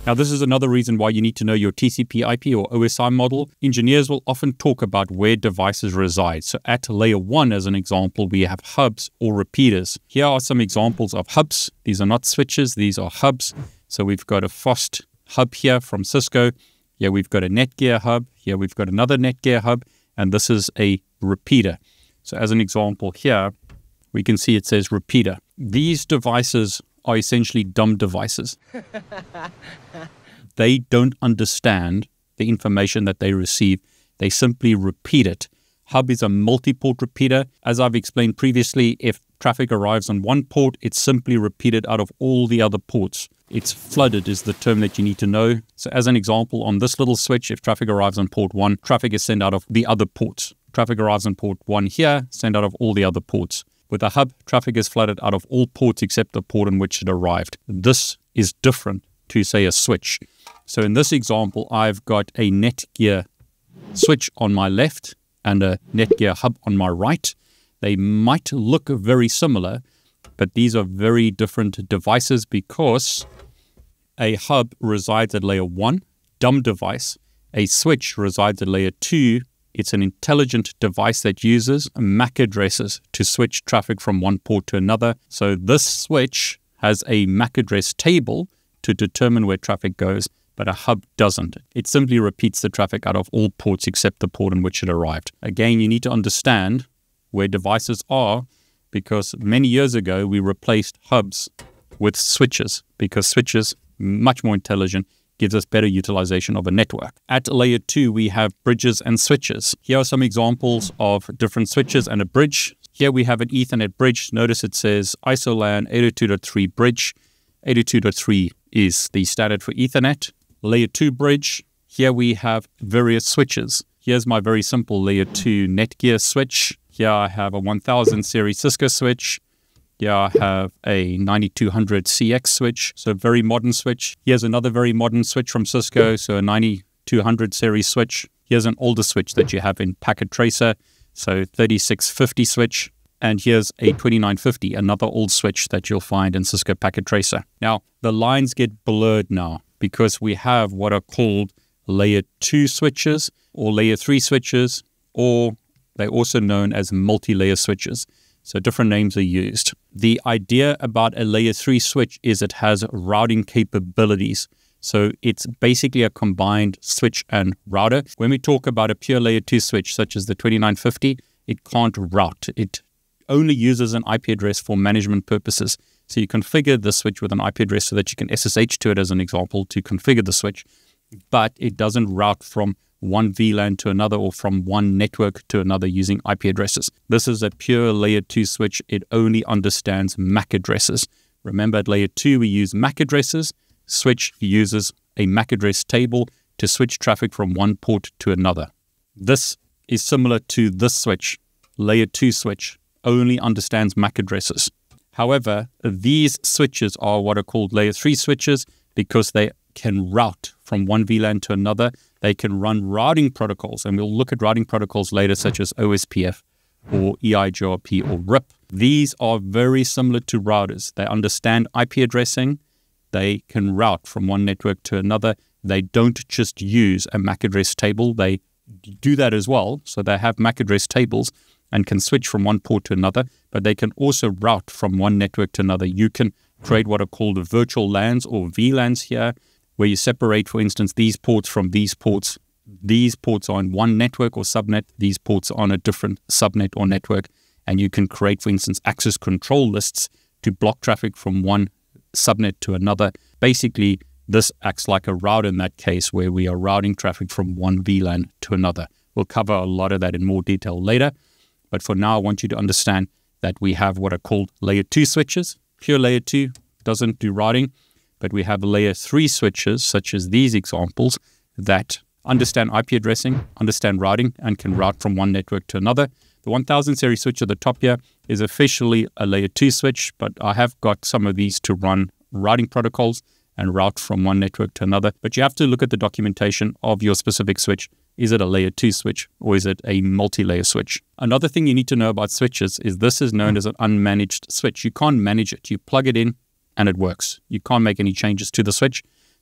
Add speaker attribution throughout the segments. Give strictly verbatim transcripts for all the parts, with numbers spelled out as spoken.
Speaker 1: Now, this is another reason why you need to know your T C P I P or O S I model. Engineers will often talk about where devices reside. So at layer one, as an example, we have hubs or repeaters. Here are some examples of hubs. These are not switches, these are hubs. So we've got a F O S T hub here from Cisco. Here we've got a Netgear hub. Here we've got another Netgear hub. And this is a repeater. So as an example here, we can see it says repeater. These devices are essentially dumb devices. They don't understand the information that they receive. They simply repeat it. Hub is a multi-port repeater. As I've explained previously, if traffic arrives on one port, it's simply repeated out of all the other ports. It's flooded is the term that you need to know. So as an example, on this little switch, if traffic arrives on port one, traffic is sent out of the other ports. Traffic arrives on port one here, sent out of all the other ports. With a hub, traffic is flooded out of all ports except the port in which it arrived. This is different to, say, a switch. So in this example, I've got a Netgear switch on my left and a Netgear hub on my right. They might look very similar, but these are very different devices because a hub resides at layer one, dumb device. A switch resides at layer two. It's an intelligent device that uses M A C addresses to switch traffic from one port to another. So this switch has a M A C address table to determine where traffic goes, but a hub doesn't. It simply repeats the traffic out of all ports except the port in which it arrived. Again, you need to understand where devices are because many years ago we replaced hubs with switches because switches, much more intelligent, gives us better utilization of a network. At layer two, we have bridges and switches. Here are some examples of different switches and a bridge. Here we have an Ethernet bridge. Notice it says ISOLAN eight oh two dot three bridge. eight oh two dot three is the standard for Ethernet. Layer two bridge. Here we have various switches. Here's my very simple layer two Netgear switch. Here I have a one thousand series Cisco switch. Here I have a ninety-two hundred C X switch, so a very modern switch. Here's another very modern switch from Cisco, so a ninety-two hundred series switch. Here's an older switch that you have in Packet Tracer, so thirty-six fifty switch. And here's a twenty-nine fifty, another old switch that you'll find in Cisco Packet Tracer. Now, the lines get blurred now because we have what are called layer two switches or layer three switches, or they're also known as multi-layer switches. So different names are used. The idea about a layer three switch is it has routing capabilities. So it's basically a combined switch and router. When we talk about a pure layer two switch, such as the twenty-nine fifty, it can't route. It only uses an I P address for management purposes. So you configure the switch with an I P address so that you can S S H to it as an example to configure the switch, but it doesn't route from one V LAN to another or from one network to another using I P addresses. This is a pure layer two switch. It only understands M A C addresses. Remember, at layer two, we use M A C addresses. Switch uses a M A C address table to switch traffic from one port to another. This is similar to this switch. Layer two switch only understands M A C addresses. However, these switches are what are called layer three switches because they can route from one V LAN to another. They can run routing protocols, and we'll look at routing protocols later, such as O S P F or E I G R P or R I P. These are very similar to routers. They understand I P addressing. They can route from one network to another. They don't just use a M A C address table. They do that as well. So they have M A C address tables and can switch from one port to another, but they can also route from one network to another. You can create what are called virtual LANs or V LANs here, where you separate, for instance, these ports from these ports. These ports are on one network or subnet. These ports are on a different subnet or network. And you can create, for instance, access control lists to block traffic from one subnet to another. Basically, this acts like a router in that case, where we are routing traffic from one V LAN to another. We'll cover a lot of that in more detail later. But for now, I want you to understand that we have what are called layer two switches. Pure layer two doesn't do routing. But we have layer three switches, such as these examples, that understand I P addressing, understand routing, and can route from one network to another. The one thousand series switch at the top here is officially a layer two switch, but I have got some of these to run routing protocols and route from one network to another. But you have to look at the documentation of your specific switch. Is it a layer two switch or is it a multi-layer switch? Another thing you need to know about switches is this is known as an unmanaged switch. You can't manage it. You plug it in and it works. You can't make any changes to the switch.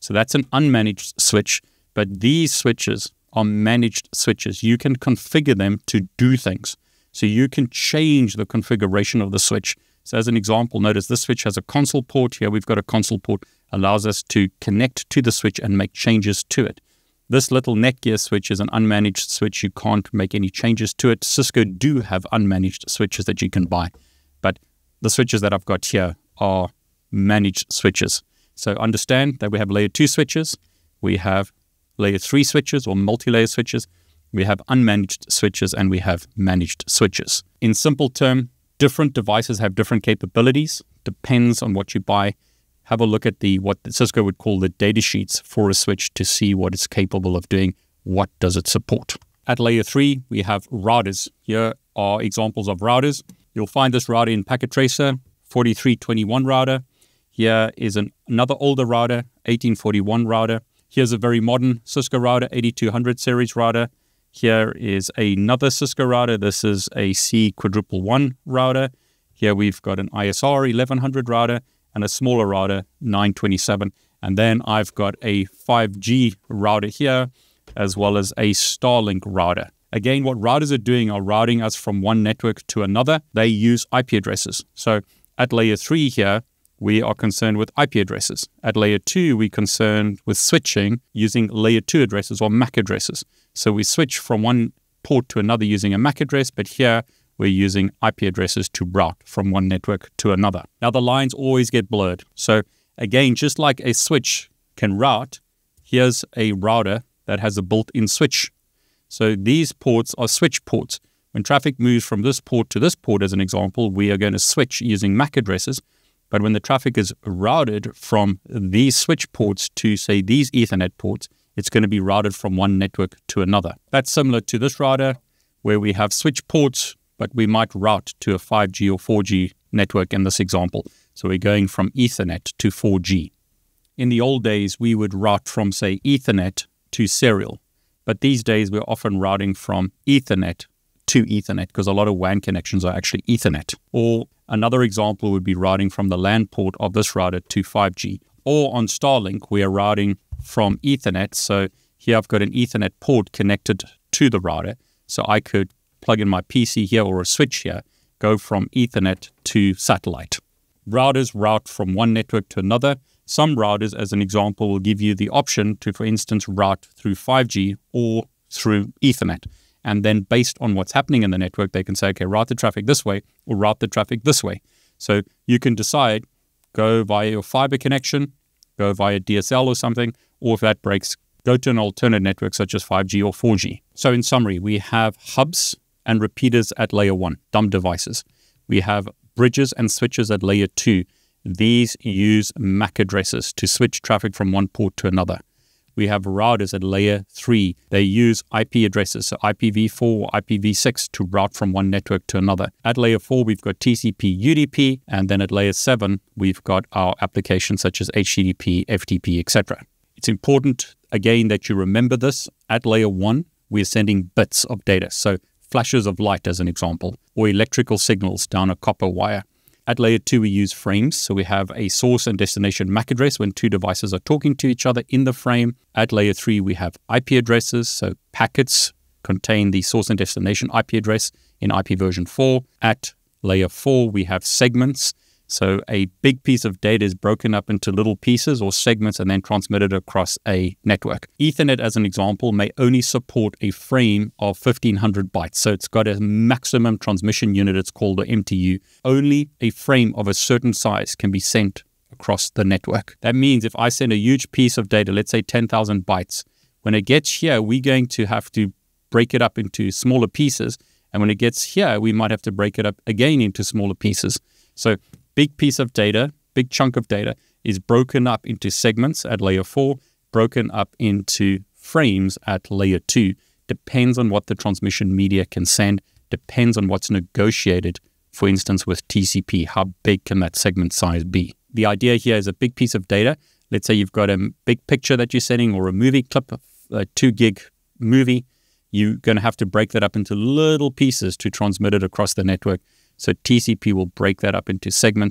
Speaker 1: So that's an unmanaged switch, but these switches are managed switches. You can configure them to do things. So you can change the configuration of the switch. So as an example, notice this switch has a console port. Here we've got a console port, allows us to connect to the switch and make changes to it. This little Netgear switch is an unmanaged switch. You can't make any changes to it. Cisco do have unmanaged switches that you can buy, but the switches that I've got here are managed switches. So understand that we have layer two switches, we have layer three switches or multi-layer switches, we have unmanaged switches, and we have managed switches. In simple term, different devices have different capabilities. Depends on what you buy. Have a look at the what Cisco would call the data sheets for a switch to see what it's capable of doing. What does it support? At layer three, we have routers. Here are examples of routers. You'll find this router in Packet Tracer, forty-three twenty-one router. Here is an, another older router, eighteen forty-one router. Here's a very modern Cisco router, eighty-two hundred series router. Here is another Cisco router. This is a C quadruple one router. Here we've got an I S R eleven hundred router and a smaller router, nine twenty-seven. And then I've got a five G router here, as well as a Starlink router. Again, what routers are doing are routing us from one network to another. They use I P addresses. So at layer three here, we are concerned with I P addresses. At layer two, we're concerned with switching using layer two addresses or M A C addresses. So we switch from one port to another using a M A C address, but here we're using I P addresses to route from one network to another. Now the lines always get blurred. So again, just like a switch can route, here's a router that has a built-in switch. So these ports are switch ports. When traffic moves from this port to this port, as an example, we are going to switch using M A C addresses. But when the traffic is routed from these switch ports to, say, these Ethernet ports, it's going to be routed from one network to another. That's similar to this router, where we have switch ports, but we might route to a five G or four G network in this example. So we're going from Ethernet to four G. In the old days, we would route from, say, Ethernet to serial. But these days, we're often routing from Ethernet to Ethernet because a lot of W A N connections are actually Ethernet. Or another example would be routing from the LAN port of this router to five G. Or on Starlink, we are routing from Ethernet. So here I've got an Ethernet port connected to the router. So I could plug in my P C here or a switch here, go from Ethernet to satellite. Routers route from one network to another. Some routers, as an example, will give you the option to, for instance, route through five G or through Ethernet. And then based on what's happening in the network, they can say, okay, route the traffic this way or route the traffic this way. So you can decide, go via your fiber connection, go via D S L or something, or if that breaks, go to an alternate network such as five G or four G. So in summary, we have hubs and repeaters at layer one, dumb devices. We have bridges and switches at layer two. These use M A C addresses to switch traffic from one port to another. We have routers at layer three. They use I P addresses, so I P v four or I P v six to route from one network to another. At layer four, we've got T C P, U D P, and then at layer seven, we've got our applications such as H T T P, F T P, et cetera. It's important, again, that you remember this. At layer one, we're sending bits of data, so flashes of light as an example, or electrical signals down a copper wire. At layer two, we use frames. So we have a source and destination M A C address when two devices are talking to each other in the frame. At layer three, we have I P addresses. So packets contain the source and destination I P address in I P version four. At layer four, we have segments. So a big piece of data is broken up into little pieces or segments and then transmitted across a network. Ethernet, as an example, may only support a frame of fifteen hundred bytes. So it's got a maximum transmission unit. It's called an M T U. Only a frame of a certain size can be sent across the network. That means if I send a huge piece of data, let's say ten thousand bytes, when it gets here, we're going to have to break it up into smaller pieces. And when it gets here, we might have to break it up again into smaller pieces. So big piece of data, big chunk of data is broken up into segments at layer four, broken up into frames at layer two. Depends on what the transmission media can send, depends on what's negotiated, for instance, with T C P. How big can that segment size be? The idea here is a big piece of data. Let's say you've got a big picture that you're sending or a movie clip, a two gig movie. You're going to have to break that up into little pieces to transmit it across the network. So T C P will break that up into segments,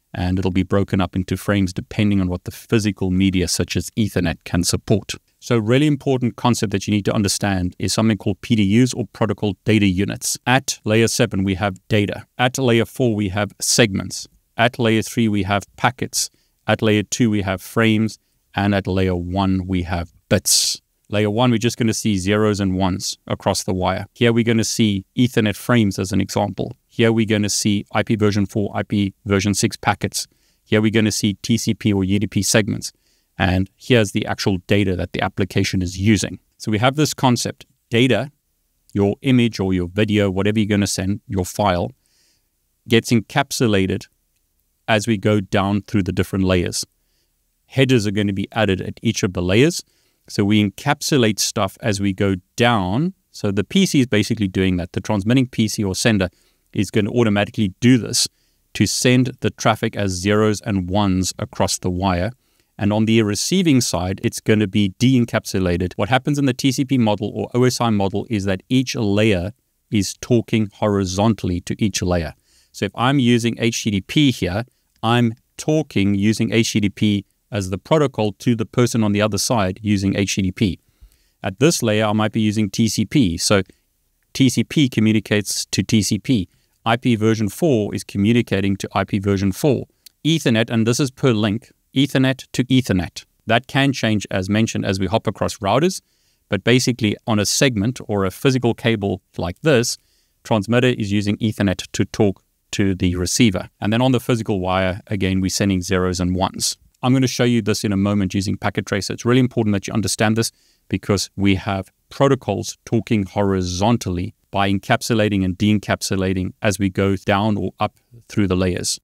Speaker 1: and it'll be broken up into frames depending on what the physical media such as Ethernet can support. So a really important concept that you need to understand is something called P D Us, or protocol data units. At layer seven, we have data. At layer four, we have segments. At layer three, we have packets. At layer two, we have frames. And at layer one, we have bits. Layer one, we're just going to see zeros and ones across the wire. Here we're going to see Ethernet frames as an example. Here we're going to see I P version four, I P version six packets. Here we're going to see T C P or U D P segments. And here's the actual data that the application is using. So we have this concept. Data, your image or your video, whatever you're going to send, your file, gets encapsulated as we go down through the different layers. Headers are going to be added at each of the layers. So we encapsulate stuff as we go down. So the P C is basically doing that. The transmitting P C or sender is going to automatically do this to send the traffic as zeros and ones across the wire. And on the receiving side, it's going to be de-encapsulated. What happens in the T C P model or O S I model is that each layer is talking horizontally to each layer. So if I'm using H T T P here, I'm talking using H T T P as the protocol to the person on the other side using H T T P. At this layer, I might be using T C P. So T C P communicates to T C P. I P version four is communicating to I P version four. Ethernet, and this is per link, Ethernet to Ethernet. That can change as mentioned as we hop across routers, but basically on a segment or a physical cable like this, transmitter is using Ethernet to talk to the receiver. And then on the physical wire, again, we're sending zeros and ones. I'm going to show you this in a moment using packet tracer. It's really important that you understand this because we have protocols talking horizontally by encapsulating and de-encapsulating as we go down or up through the layers.